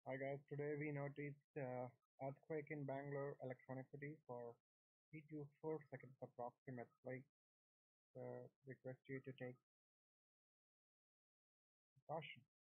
Hi guys, today we noticed earthquake in Bangalore electronic city for 3 to 4 seconds approximately. Request you to take precaution.